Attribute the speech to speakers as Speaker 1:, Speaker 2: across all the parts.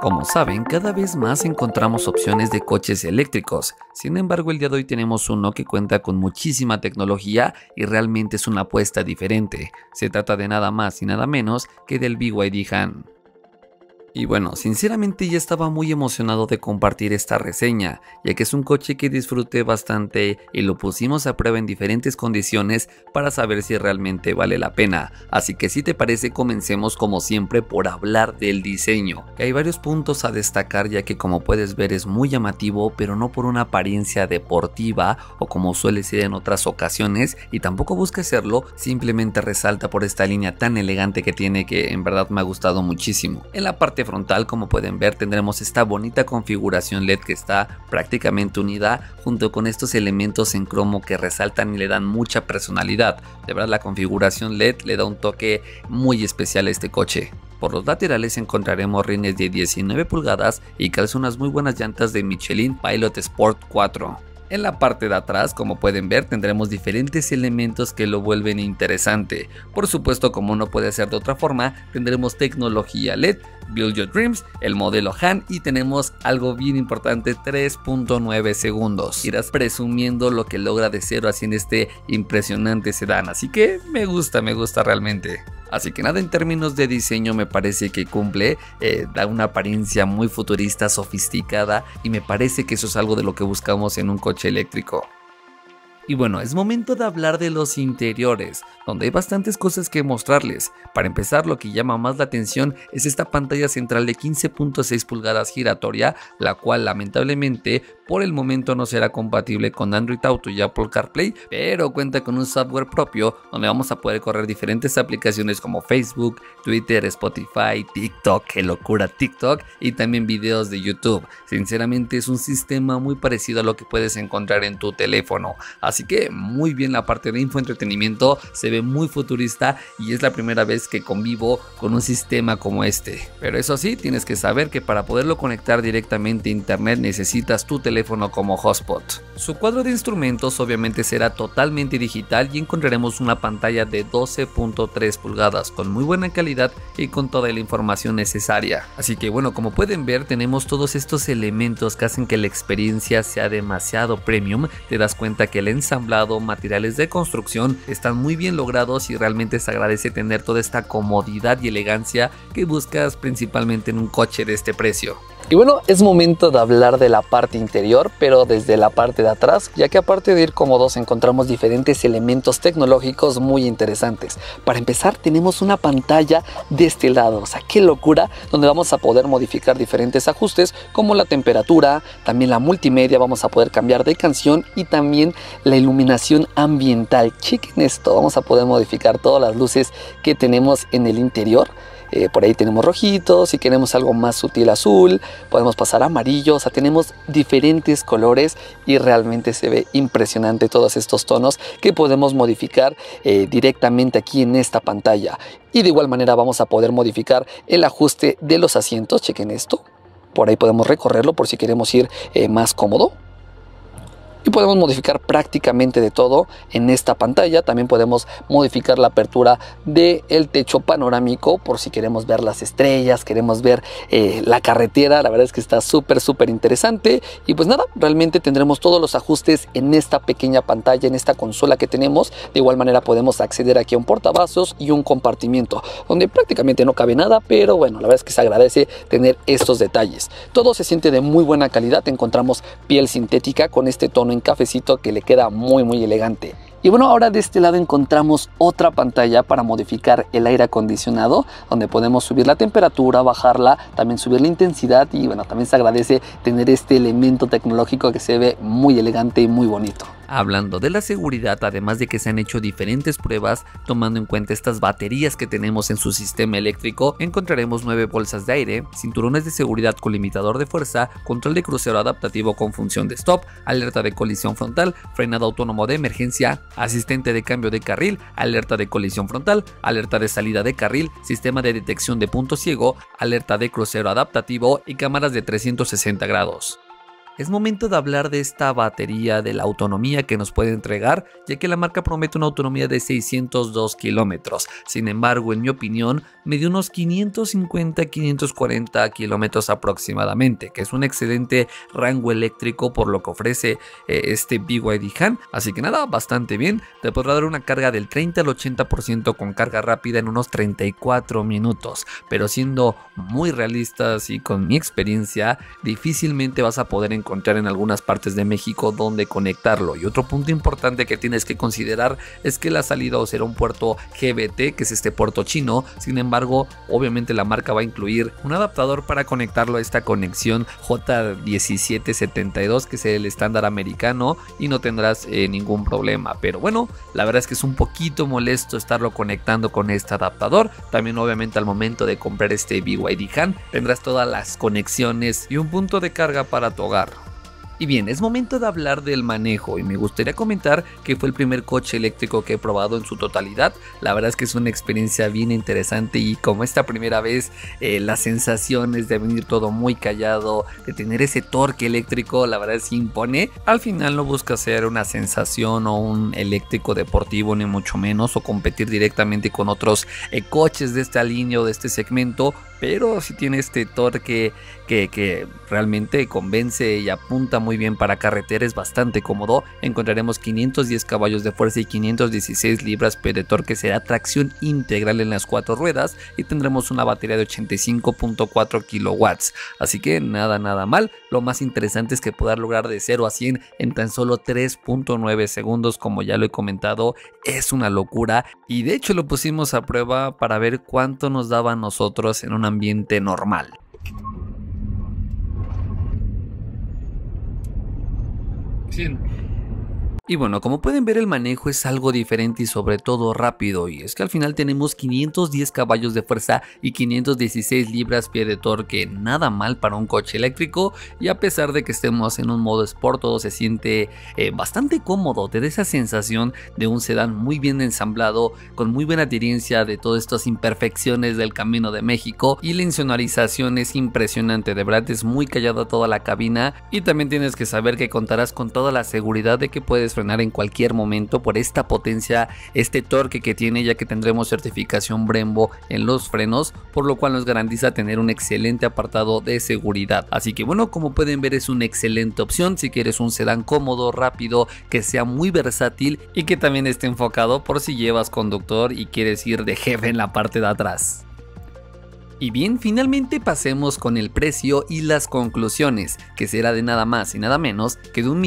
Speaker 1: Como saben, cada vez más encontramos opciones de coches eléctricos. Sin embargo, el día de hoy tenemos uno que cuenta con muchísima tecnología y realmente es una apuesta diferente. Se trata de nada más y nada menos que del BYD Han. Y bueno, sinceramente ya estaba muy emocionado de compartir esta reseña, ya que es un coche que disfruté bastante y lo pusimos a prueba en diferentes condiciones para saber si realmente vale la pena. Así que si te parece, comencemos como siempre por hablar del diseño. Hay varios puntos a destacar, ya que como puedes ver es muy llamativo, pero no por una apariencia deportiva o como suele ser en otras ocasiones, y tampoco busca hacerlo, simplemente resalta por esta línea tan elegante que tiene, que en verdad me ha gustado muchísimo. En la parte frontal, como pueden ver, tendremos esta bonita configuración LED que está prácticamente unida junto con estos elementos en cromo que resaltan y le dan mucha personalidad. De verdad, la configuración LED le da un toque muy especial a este coche. Por los laterales encontraremos rines de 19 pulgadas y calza unas muy buenas llantas de Michelin Pilot Sport 4. En la parte de atrás, como pueden ver, tendremos diferentes elementos que lo vuelven interesante. Por supuesto, como no puede ser de otra forma, tendremos tecnología LED, Build Your Dreams, el modelo Han, y tenemos algo bien importante, 3.9 segundos. Irás presumiendo lo que logra de 0 a 100 este impresionante sedán, así que me gusta realmente. Así que nada, en términos de diseño me parece que cumple, da una apariencia muy futurista, sofisticada, y me parece que eso es algo de lo que buscamos en un coche eléctrico. Y bueno, es momento de hablar de los interiores, donde hay bastantes cosas que mostrarles. Para empezar, lo que llama más la atención es esta pantalla central de 15.6 pulgadas giratoria, la cual lamentablemente por el momento no será compatible con Android Auto y Apple CarPlay, pero cuenta con un software propio donde vamos a poder correr diferentes aplicaciones como Facebook, Twitter, Spotify, TikTok, qué locura TikTok, y también videos de YouTube. Sinceramente es un sistema muy parecido a lo que puedes encontrar en tu teléfono. Así que muy bien la parte de infoentretenimiento, se ve muy futurista y es la primera vez que convivo con un sistema como este. Pero eso sí, tienes que saber que para poderlo conectar directamente a internet necesitas tu teléfono como hotspot. Su cuadro de instrumentos obviamente será totalmente digital y encontraremos una pantalla de 12.3 pulgadas con muy buena calidad y con toda la información necesaria. Así que bueno, como pueden ver, tenemos todos estos elementos que hacen que la experiencia sea demasiado premium. Te das cuenta que el ensamblado, materiales de construcción están muy bien logrados y realmente se agradece tener toda esta comodidad y elegancia que buscas principalmente en un coche de este precio. Y bueno, es momento de hablar de la parte interior, pero desde la parte de atrás, ya que aparte de ir cómodos encontramos diferentes elementos tecnológicos muy interesantes. Para empezar, tenemos una pantalla de este lado, o sea, qué locura, donde vamos a poder modificar diferentes ajustes como la temperatura, también la multimedia, vamos a poder cambiar de canción y también la iluminación ambiental. Chequen esto, vamos a poder modificar todas las luces que tenemos en el interior. Por ahí tenemos rojito, si queremos algo más sutil azul, podemos pasar a amarillo, o sea, tenemos diferentes colores y realmente se ve impresionante todos estos tonos que podemos modificar directamente aquí en esta pantalla. Y de igual manera vamos a poder modificar el ajuste de los asientos, chequen esto, por ahí podemos recorrerlo por si queremos ir más cómodo. Y podemos modificar prácticamente de todo en esta pantalla. También podemos modificar la apertura del techo panorámico por si queremos ver las estrellas, queremos ver la carretera. La verdad es que está súper interesante. Y pues nada, realmente tendremos todos los ajustes en esta pequeña pantalla, en esta consola que tenemos. De igual manera podemos acceder aquí a un portavasos y un compartimiento donde prácticamente no cabe nada, pero bueno, la verdad es que se agradece tener estos detalles. Todo se siente de muy buena calidad. Encontramos piel sintética con este tono en cafecito que le queda muy elegante. Y bueno, ahora de este lado encontramos otra pantalla para modificar el aire acondicionado, donde podemos subir la temperatura, bajarla, también subir la intensidad y bueno, también se agradece tener este elemento tecnológico que se ve muy elegante y muy bonito. Hablando de la seguridad, además de que se han hecho diferentes pruebas tomando en cuenta estas baterías que tenemos en su sistema eléctrico, encontraremos 9 bolsas de aire, cinturones de seguridad con limitador de fuerza, control de crucero adaptativo con función de stop, alerta de colisión frontal, frenado autónomo de emergencia, asistente de cambio de carril, alerta de colisión frontal, alerta de salida de carril, sistema de detección de punto ciego, alerta de crucero adaptativo y cámaras de 360 grados. Es momento de hablar de esta batería, de la autonomía que nos puede entregar, ya que la marca promete una autonomía de 602 kilómetros. Sin embargo, en mi opinión, me dio unos 550-540 kilómetros aproximadamente, que es un excelente rango eléctrico por lo que ofrece este BYD Han. Así que nada, bastante bien. Te podrá dar una carga del 30 al 80% con carga rápida en unos 34 minutos. Pero siendo muy realistas y con mi experiencia, difícilmente vas a poder encontrar en algunas partes de México donde conectarlo. Y otro punto importante que tienes que considerar es que la salida será un puerto GBT, que es este puerto chino. Sin embargo, obviamente la marca va a incluir un adaptador para conectarlo a esta conexión J1772, que es el estándar americano, y no tendrás ningún problema. Pero bueno, la verdad es que es un poquito molesto estarlo conectando con este adaptador. También obviamente al momento de comprar este BYD Han tendrás todas las conexiones y un punto de carga para tu hogar. Y bien, es momento de hablar del manejo y me gustaría comentar que fue el primer coche eléctrico que he probado en su totalidad. La verdad es que es una experiencia bien interesante y como esta primera vez, las sensaciones de venir todo muy callado, de tener ese torque eléctrico, la verdad sí impone. Al final no busca ser una sensación o un eléctrico deportivo ni mucho menos, o competir directamente con otros coches de esta línea o de este segmento, pero sí tiene este torque que realmente convence y apunta muy bien para carretera. Es bastante cómodo. Encontraremos 510 caballos de fuerza y 516 libras-pie de torque. Será tracción integral en las 4 ruedas y tendremos una batería de 85.4 kilowatts. Así que nada mal. Lo más interesante es que poder lograr de 0 a 100 en tan solo 3.9 segundos, como ya lo he comentado, es una locura. Y de hecho lo pusimos a prueba para ver cuánto nos daba a nosotros en un ambiente normal. Sí. Y bueno, como pueden ver, el manejo es algo diferente y sobre todo rápido, y es que al final tenemos 510 caballos de fuerza y 516 libras-pie de torque. Nada mal para un coche eléctrico, y a pesar de que estemos en un modo Sport, todo se siente bastante cómodo. Te da esa sensación de un sedán muy bien ensamblado, con muy buena adherencia de todas estas imperfecciones del Camino de México, y la insonorización es impresionante. De verdad es muy callada toda la cabina, y también tienes que saber que contarás con toda la seguridad de que puedes frenar en cualquier momento por esta potencia, este torque que tiene, ya que tendremos certificación Brembo en los frenos, por lo cual nos garantiza tener un excelente apartado de seguridad. Así que bueno, como pueden ver, es una excelente opción si quieres un sedán cómodo, rápido, que sea muy versátil y que también esté enfocado por si llevas conductor y quieres ir de jefe en la parte de atrás. Y bien, finalmente pasemos con el precio y las conclusiones, que será de nada más y nada menos que de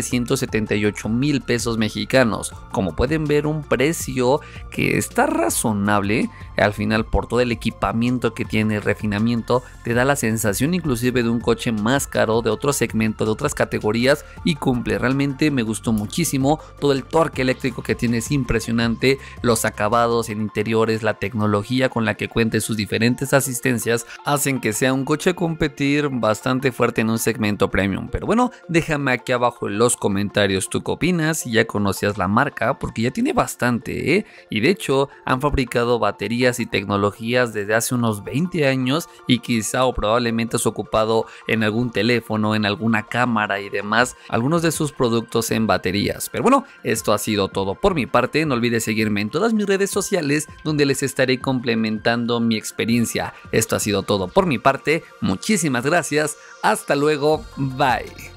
Speaker 1: 1.378.000 pesos mexicanos. Como pueden ver, un precio que está razonable. Al final, por todo el equipamiento que tiene, el refinamiento, te da la sensación inclusive de un coche más caro, de otro segmento, de otras categorías, y cumple. Realmente me gustó muchísimo. Todo el torque eléctrico que tiene es impresionante, los acabados en interiores, la tecnología con la que cuenta, sus diferentes asistencias hacen que sea un coche a competir bastante fuerte en un segmento premium. Pero bueno, déjame aquí abajo en los comentarios tú qué opinas, si ya conocías la marca, porque ya tiene bastante, y de hecho han fabricado baterías y tecnologías desde hace unos 20 años, y quizá o probablemente has ocupado en algún teléfono, en alguna cámara y demás, algunos de sus productos en baterías. Pero bueno, esto ha sido todo por mi parte. No olvides seguirme en todas mis redes sociales, donde les estaré complementando mi experiencia. Esto ha sido todo por mi parte, muchísimas gracias, hasta luego, bye.